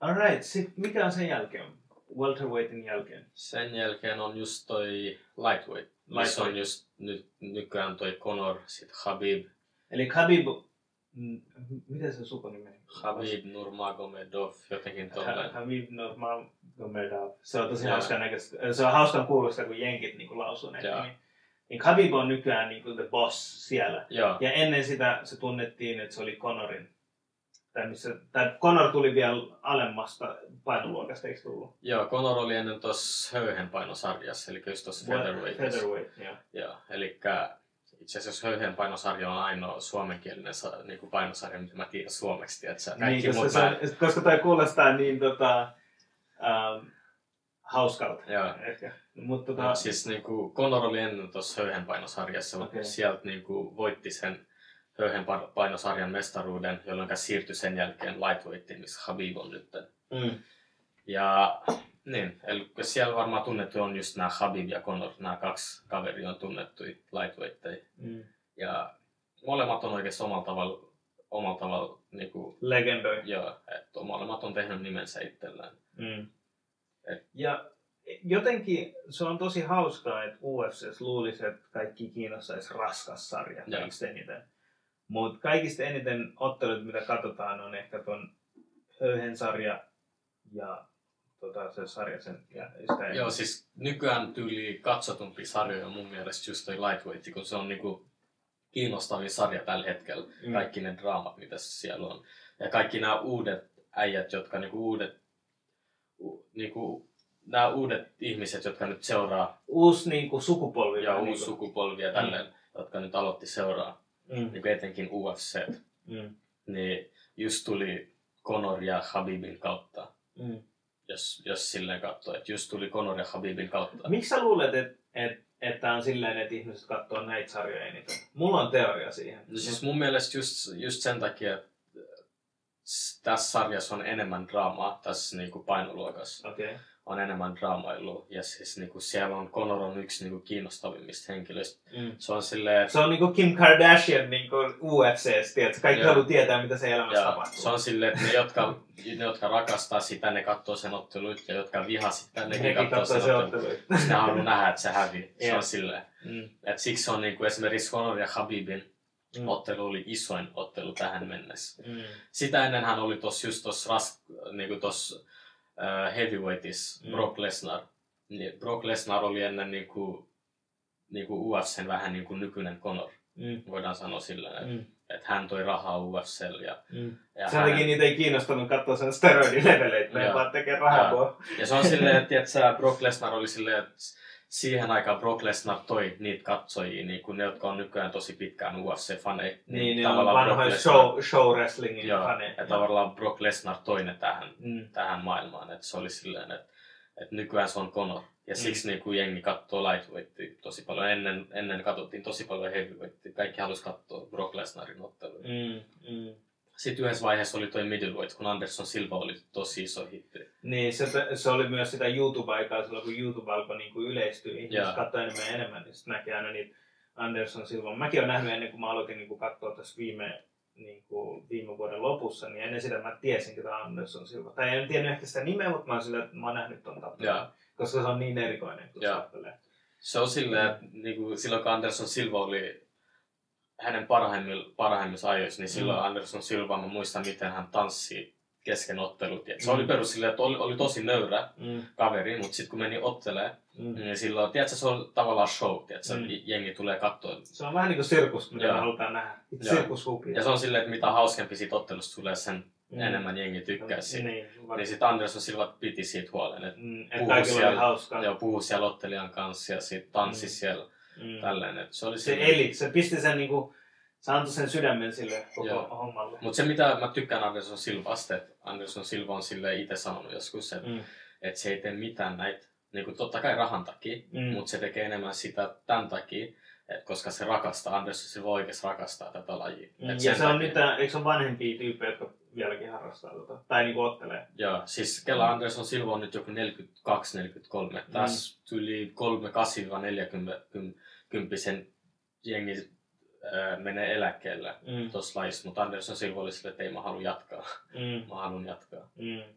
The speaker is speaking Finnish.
Alright, mikä on sen jälkeen? Welterweightin jälkeen? Sen jälkeen on just toi lightweight. Missä on just nykyään toi Conor, sit Khabib. Eli Khabib, miten se sukunimi? Khabib Nurmagomedov, jotenkin tolleen. Khabib Nurmagomedov. Se on tosi hauskan näköistä. Se on hauskan kuulosta, kun jenkit niinku lausuu näitä. Niin Khabib on nykyään niinku the boss siellä. Joo. Ja ennen sitä se tunnettiin, että se oli Conorin. Tai Conor tuli vielä alemmasta painoluokasta, eikö tullut? Joo, Conor oli ennen tuossa höyhenpainosarjassa, eli just tuossa featherweightissa. Featherweight, joo. Joo, eli itse asiassa höyhenpainosarja on ainoa suomenkielinen niinku painosarja, mitä mä tiedän suomeksi, tiedätkö? Niin, koska toi kuulostaa niin hauskalta. Joo. Ehkä. No, siis niinku Conor oli ennen tuossa höyhenpainosarjassa, mutta sieltä niinku voitti sen höyhenpainosarjan mestaruuden, jolloin siirtyi sen jälkeen lightweightiin, missä Khabib on nyt. Ja niin, eli siellä varmaan tunnettu on just nämä Khabib ja Conor, nämä kaksi kaveria on tunnettuja lightweightteja. Ja molemmat on oikeasti omalla tavalla niinku legendoja. Joo, että molemmat on tehnyt nimensä itsellään. Ja jotenkin se on tosi hauskaa, että UFC:ssä luulisi, että kaikki kiinnostaisi raskas sarja kaikista eniten. Mutta kaikista eniten ottelut, mitä katsotaan, on ehkä ton höyhensarja ja se sarja sen. Joo, siis nykyään tyyli katsotumpi sarjoja mun mielestä just toi lightweight, kun se on niinku kiinnostavin sarja tällä hetkellä. Kaikki ne draamat, mitä siellä on. Ja kaikki nämä uudet äijät, jotka nämä uudet ihmiset, jotka nyt seuraa. Uusi sukupolvi. Ja uusi sukupolvi ja tälleen, jotka nyt aloitti seuraa. Niin etenkin UFC. Niin just tuli Conor ja Khabibin kautta. Jos silleen katsoo, että just tuli Conor ja Khabibin kautta. Miksi sä luulet, että on silleen, että ihmiset katsoo näitä sarjoja eniten? Mulla on teoria siihen. No siis mun mielestä just sen takia, että tässä sarjassa on enemmän draamaa, tässä niinku painoluokassa. On enemmän draamailua. Ja siis niinku siellä on Conor on yksi niinku kiinnostavimmista henkilöistä. Se on silleen... Se on niinku Kim Kardashian niinku UFC:stä, tiedätkö? Kaikki haluaa tietää, mitä se elämässä tapahtuu. Se on silleen, että ne, jotka rakastaa sitä, ne katsoo sen otteluita, ja jotka vihaa sitä, nekin katsoo sen otteluita. Ne haluaa nähdä, että se hävii. Se on silleen. Et siksi on niinku esimerkiksi Conor ja Khabibin ottelu oli isoin ottelu tähän mennessä. Sitä ennen hän oli tossa heavyweightissa Brock Lesnar. Brock Lesnar oli ennen niinku UFC:n vähän niinku nykyinen Conor. Voidaan sanoa sillä, että hän toi rahaa UFC:lle. Ja sen takia niitä ei kiinnostanut katsoa sen steroidileveleitä, ne vaan tekee rahaa. Ja se on silleen, että Brock Lesnar oli silleen, että siihen aikaan Brock Lesnar toi niitä katsojia, niinku ne, jotka on nykyään tosi pitkään UFC-faneja. Niin ne on vanhoja show wrestlingin faneja. Ja tavallaan Brock Lesnar toi ne tähän maailmaan. Et se oli silleen, että nykyään se on Conor. Ja siksi niinku jengi katsoo lightweightia tosi paljon. Ennen katsottiin tosi paljon heavyweightia. Kaikki halusi katsoa Brock Lesnarin otteluja. Sitten yhdessä vaiheessa oli toi middleweight, kun Anderson Silva oli tosi iso hitti. Niin, se oli myös sitä YouTube-aikaa silloin, kun YouTube alkoi niinku yleistyä. Ihmiset katsoi enemmän, niin sitten näki aina niitä Anderson Silva. Mäkin olen nähnyt ennen kuin mä aloitin niinku katsoa tässä viime vuoden lopussa, niin ennen sitä mä tiesin, ketä Anderson Silva. Tai en tiennyt ehkä sitä nimeä, mutta mä oon sillä, että mä oon nähnyt ton tappelun. Koska se on niin erikoinen, kun se tappelee. Se on silleen, että niinku, silloin kun Anderson Silva oli hänen parhaimmissa ajoissa, niin silloin Anderson Silva, mä muistan miten hän tanssii kesken ottelut. Se oli perus silleen, että oli tosi nöyrä kaveri, mutta sitten kun meni ottelee, niin silloin, tiedätkö, se on tavallaan show, tiedätkö, jengi tulee katsoa. Se on vähän niin kuin sirkus, mitä me halutaan nähdä. Sirkushupia. Ja se on silleen, että mitä hauskempi siitä ottelusta tulee, sen enemmän jengi tykkää siitä. Niin sitten Anderson Silva piti siitä huolen, että puhui siellä ottelijan kanssa ja sitten tanssi siellä. Tälleen, se pisti sen niinku, se antoi sen sydämen sille koko hommalle. Mutta se mitä mä tykkään Anderson Silvasta, että Anderson Silva on silleen itse sanonut joskus, että se ei tee mitään näitä, niinku totta kai rahan takia, mutta se tekee enemmän sitä tämän takia, koska se rakastaa, Anderson Silva oikeasti rakastaa tätä lajia. Ja se on nyt, eikö se ole vanhempia tyyppejä, jotka vieläkin harrastaa tai niinku ottelee? Joo, siis kela Anderson Silva on nyt joku 42-43. Tässä yli 38-40 jengi menee eläkkeelle tuossa lajissa, mutta Anderson Silva oli sille, että ei mä halua jatkaa. Mä haluan jatkaa.